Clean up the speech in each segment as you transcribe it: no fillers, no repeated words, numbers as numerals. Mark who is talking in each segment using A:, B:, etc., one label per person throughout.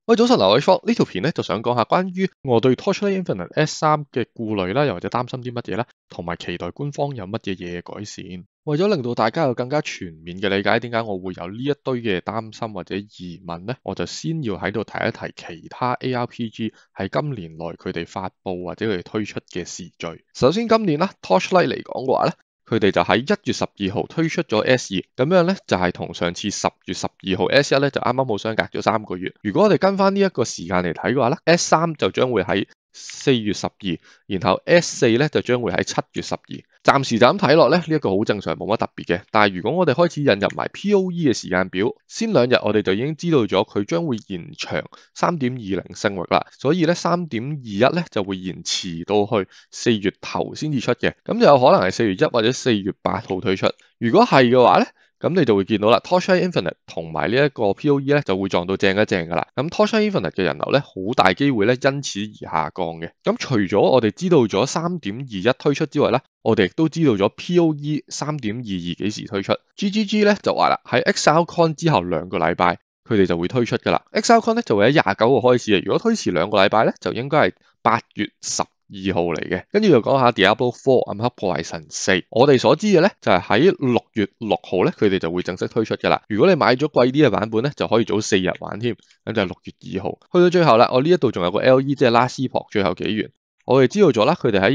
A: 喂，早晨啊，我係 Fox，呢條片咧就想講下關於我對 Torchlight Infinite S3嘅顧慮啦，又或者擔心啲乜嘢啦，同埋期待官方有乜嘢嘢嘅改善。為咗令到大家有更加全面嘅理解，點解我會有呢一堆嘅擔心或者疑問呢？我就先要喺度提一提其他 ARPG 喺今年內佢哋發布或者佢哋推出嘅時序。首先今年啦，Torchlight 嚟講嘅話咧，佢哋就喺1月12號推出咗 S2，咁樣咧就係同上次10月12號 S1 咧就啱啱好相隔咗3個月。如果我哋跟翻呢一個時間嚟睇嘅話咧，S3就將會喺4月12，然後 S4 咧就將會喺7月12。暫時就咁睇落咧，呢一個好正常，冇乜特別嘅。但係如果我哋開始引入埋 POE 嘅時間表，先2日我哋就已經知道咗佢將會延長 3.20 聖域啦，所以咧 3.21 咧就會延遲到去4月頭先至出嘅，咁就有可能係4月1或者4月8號推出。如果係嘅話咧，咁你就會見到啦 Torchlight Infinite 同埋呢一個 POE 咧就會撞到正一正噶啦。咁 Torchlight Infinite 嘅人流咧好大機會咧因此而下降嘅。咁除咗我哋知道咗 3.21 推出之外咧，我哋亦都知道咗 POE 3.22幾時推出。GGG 咧就話啦，喺 ExileCon 之後2個禮拜佢哋就會推出噶啦。ExileCon 咧就會喺29號開始嘅，如果推遲2個禮拜咧就應該係8月12號嚟嘅。跟住就講下 Diablo 4暗黑破壞神4，我哋所知嘅咧就係喺6月6號咧佢哋就會正式推出噶啦。如果你買咗貴啲嘅版本咧，就可以早4日玩添，咁就係6月2號。去到最後啦，我呢一度仲有個 LE 即係 Last Epoch 最後紀元。我哋知道咗啦，佢哋喺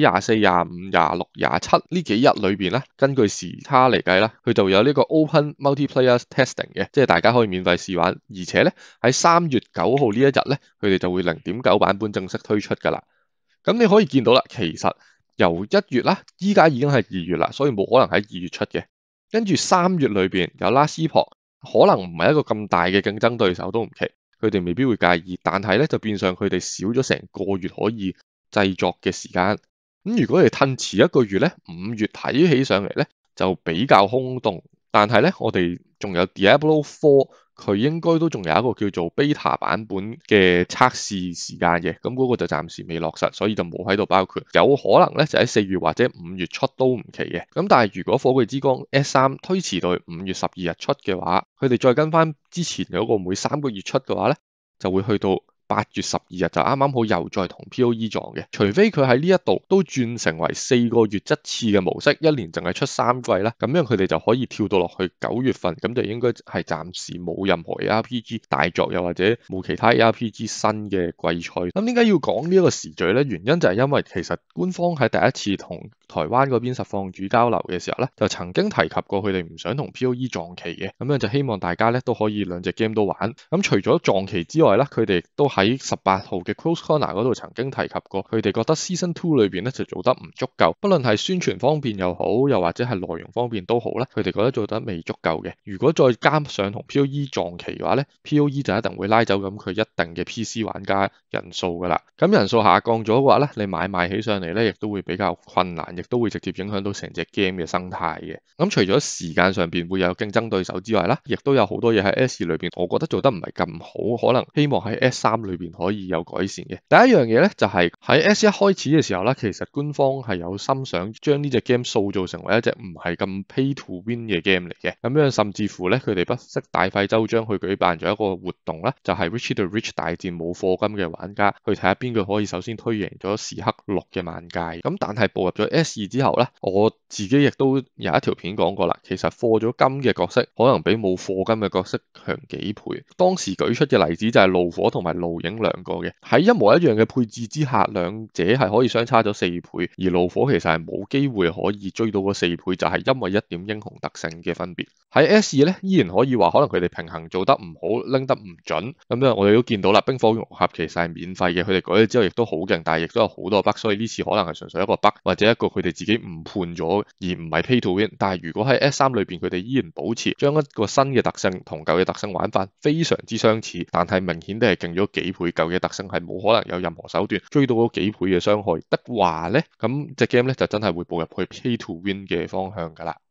A: 24、25、26、27呢幾日裏邊咧，根據時差嚟計啦，佢就有呢個 Open Multiplayer Testing 嘅，即係大家可以免費試玩。而且咧喺3月9號呢一日咧，佢哋就會0.9版本正式推出噶啦。咁你可以見到啦，其實由1月啦，依家已經係2月啦，所以冇可能喺2月出嘅。跟住3月裏邊有 Last Epoch，可能唔係一個咁大嘅競爭對手都唔奇，佢哋未必會介意。但係咧就變相佢哋少咗成個月可以製作嘅時間。咁如果你褪遲1個月咧，5月睇起上嚟咧就比較空洞。但係咧我哋仲有 Diablo 4。佢應該都仲有一個叫做 beta 版本嘅測試時間嘅，咁嗰個就暫時未落實，所以就冇喺度包括。有可能咧就喺4月或者5月出都唔奇嘅。咁但係如果火炬之光 S3 推遲到5月12日出嘅話，佢哋再跟翻之前嗰個每3個月出嘅話咧，就會去到8月12日就啱啱好又再同 POE 撞嘅，除非佢喺呢一度都轉成為4個月一次嘅模式，一年淨係出3季啦，咁樣佢哋就可以跳到落去9月份，咁就應該係暫時冇任何 ARPG 大作，又或者冇其他 ARPG 新嘅季賽。咁點解要講呢一個時序呢？原因就係因為其實官方喺第一次同台灣嗰邊實況主交流嘅時候咧，就曾經提及過佢哋唔想同 POE 撞期嘅，咁樣就希望大家咧都可以2隻 game 都玩。咁除咗撞期之外咧，佢哋都喺18號嘅 Close Corner 嗰度曾經提及過，佢哋覺得 Season 2裏邊咧就做得唔足夠，不論係宣傳方面又好，又或者係內容方面都好啦，佢哋覺得做得未足夠嘅。如果再加上同 POE 撞期嘅話咧，POE 就一定會拉走咁佢一定嘅 PC 玩家人數噶啦。咁人數下降咗嘅話咧，你買賣起上嚟咧，亦都會比較困難，亦都會直接影響到成隻 game 嘅生態嘅。咁除咗時間上邊會有競爭對手之外啦，亦都有好多嘢喺 S 裏邊，我覺得做得唔係咁好，可能希望喺 S3 裏邊可以有改善嘅。第一樣嘢咧就係喺 S1 開始嘅時候咧，其實官方係有心想將呢隻 game 塑造成為一隻唔係咁 pay to win 嘅 game 嚟嘅。咁樣甚至乎咧，佢哋不惜大費周章去舉辦咗一個活動啦，就係 Richie the Rich 大戰冇課金嘅玩家，去睇下邊個可以首先推贏咗時刻6嘅萬界。咁但係步入咗 S2 之後咧，我自己亦都有一條片講過啦，其實課咗金嘅角色可能比冇課金嘅角色強幾倍。當時舉出嘅例子就係怒火同埋怒影2個嘅，喺一模一樣嘅配置之下，兩者係可以相差咗4倍，而怒火其實係冇機會可以追到嗰4倍，就係因為1點英雄特性嘅分別。喺 S2 咧依然可以話可能佢哋平衡做得唔好，拎得唔準。咁樣我哋都見到啦，冰火融合其實係免費嘅，佢哋改咗之後亦都好勁，但係亦都有好多 bug，所以呢次可能係純粹一個 bug 或者一個佢哋自己誤判咗，而唔係 pay to win。但係如果喺 S3 裏邊佢哋依然保持將一個新嘅特性同舊嘅特性玩法非常之相似，但係明顯地係勁咗幾倍，舊嘅特性係冇可能有任何手段追到嗰幾倍嘅傷害的話咧，咁隻 game 咧就真係會步入去 pay to win 嘅方向噶啦。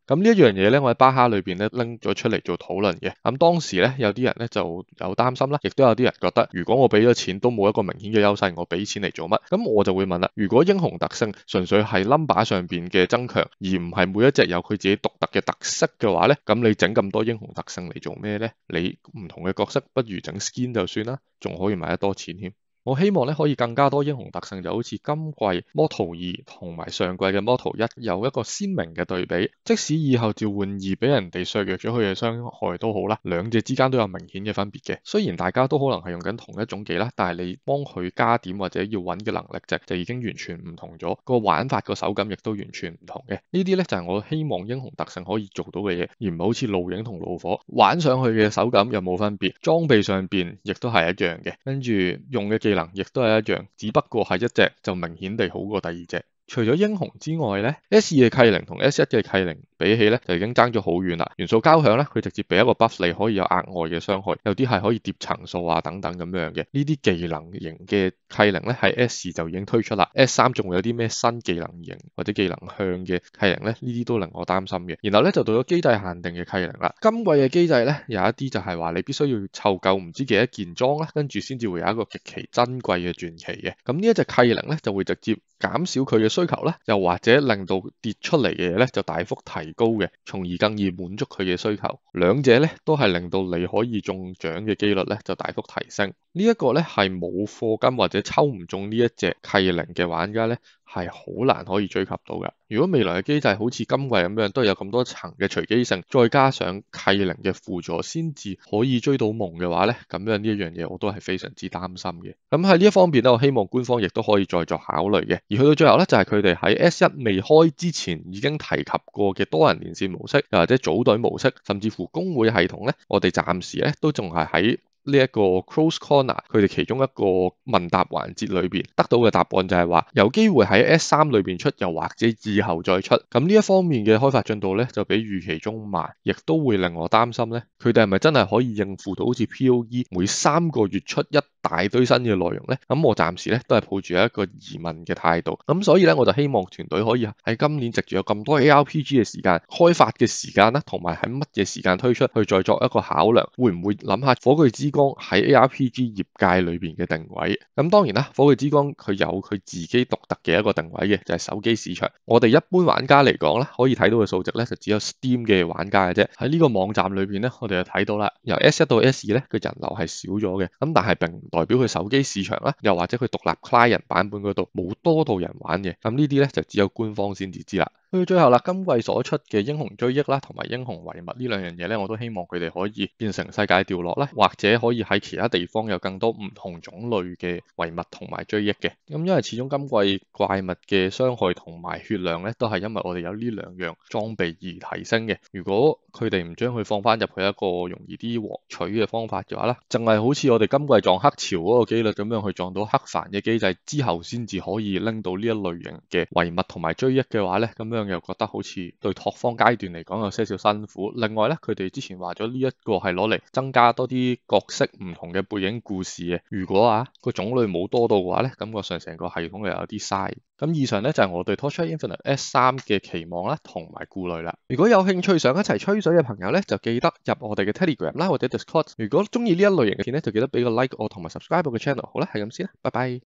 A: 咁呢一樣嘢咧，我喺巴哈裏邊咧拎咗出嚟做討論嘅。咁當時咧有啲人咧就有擔心啦，亦都有啲人覺得，如果我俾咗錢都冇一個明顯嘅優勢，我俾錢嚟做乜？咁我就會問啦，如果英雄特性純粹係 number 上邊嘅增強，而唔係每一隻有佢自己獨特嘅特色嘅話咧，咁你整咁多英雄特性嚟做咩咧？你唔同嘅角色不如整 skin 就算啦，仲可以賣得多錢添。我希望咧可以更加多英雄特性，就好似今季魔圖2同埋上季嘅魔圖1有一個鮮明嘅對比。即使以後召喚2俾人哋削弱咗佢嘅傷害都好啦，兩隻之間都有明顯嘅分別嘅。雖然大家都可能係用緊同一種技啦，但係你幫佢加點或者要揾嘅能力值就已經完全唔同咗，個玩法個手感亦都完全唔同嘅。呢啲咧就係我希望英雄特性可以做到嘅嘢，而唔係好似露影同怒火玩上去嘅手感又冇分別，裝備上邊亦都係一樣嘅，跟住用嘅技能亦都係一樣，只不過係一隻就明顯地好過第二隻。除咗英雄之外咧，S2嘅契靈同 S1嘅契靈比起咧就已經爭咗好遠啦。元素交響咧，佢直接俾一個 buff 你可以有額外嘅傷害，有啲係可以疊層數啊等等咁樣嘅。呢啲技能型嘅契靈咧喺 S2就已經推出啦。S3仲會有啲咩新技能型或者技能向嘅契靈咧？呢啲都令我擔心嘅。然後咧就到咗機制限定嘅契靈啦。今季嘅機制咧有一啲就係話你必須要湊夠唔知幾多件裝啦，跟住先至會有一個極其珍貴嘅傳奇嘅。咁呢一隻契靈咧就會直接減少佢嘅需求啦，又或者令到跌出嚟嘅嘢咧就大幅提高嘅，從而更易滿足佢嘅需求。兩者咧都係令到你可以中獎嘅機率咧就大幅提升。呢一個咧係冇課金或者抽唔中呢一隻契靈嘅玩家咧係好難可以追及到嘅。如果未來嘅機制好似今季咁樣都有咁多層嘅隨機性，再加上契靈嘅輔助先至可以追到夢嘅話咧，咁樣呢一樣嘢我都係非常之擔心嘅。咁喺呢一方面咧，我希望官方亦都可以再作考慮嘅。而去到最後咧，就係佢哋喺 S1 未開之前已經提及過嘅多人連線模式，又或者組隊模式，甚至乎公會系統咧，我哋暫時咧都仲係喺呢一個 Close Corner 佢哋其中一個問答環節裏邊得到嘅答案就係話有機會喺 S3 裏邊出，又或者以後再出。咁呢一方面嘅開發進度咧就比預期中慢，亦都會令我擔心咧，佢哋係咪真係可以應付到好似 POE 每3個月出一大堆新嘅內容咧？咁我暫時咧都係抱住一個疑問嘅態度。咁所以咧我就希望團隊可以喺今年藉住有咁多 ARPG 嘅時間開發嘅時間啦，同埋喺乜嘢時間推出，去再作一個考量，會唔會諗下火炬之光喺 ARPG 業界裏邊嘅定位？咁當然啦，火炬之光佢有佢自己獨特嘅一個定位嘅，就係手機市場。我哋一般玩家嚟講咧，可以睇到嘅數值咧就只有 Steam 嘅玩家嘅啫。喺呢個網站裏邊咧，我哋就睇到啦，由 S1 到 S2 咧個人流係少咗嘅，咁但係並唔代表佢手機市場啦，又或者佢獨立 client 版本嗰度冇多到人玩嘅。咁呢啲咧就只有官方先至知啦。去到最後啦，今季所出嘅英雄追憶啦，同埋英雄遺物呢兩樣嘢咧，我都希望佢哋可以變成世界掉落啦，或者可以喺其他地方有更多唔同種類嘅遺物同埋追憶嘅。咁因為始終今季怪物嘅傷害同埋血量咧，都係因為我哋有呢兩樣裝備而提升嘅。如果佢哋唔將佢放翻入去一個容易啲獲取嘅方法嘅話咧，淨係好似我哋今季撞黑潮嗰個機率咁樣去撞到黑帆嘅機制之後，先至可以拎到呢一類型嘅遺物同埋追憶嘅話咧，咁樣又覺得好似對拓荒階段嚟講有些少辛苦。另外咧，佢哋之前話咗呢一個係攞嚟增加多啲角色唔同嘅背景故事嘅。如果個種類冇多到嘅話咧，感覺上成個系統又有啲嘥。咁以上咧就係我對 Torchlight Infinite S3 嘅期望啦，同埋顧慮啦。如果有興趣想一齊吹水嘅朋友咧，就記得入我哋嘅 Telegram 啦，或者 Discord。如果中意呢一類型嘅片咧，就記得俾個 like 我同埋 subscribe 我嘅 channel。好啦，係咁先啦，拜拜。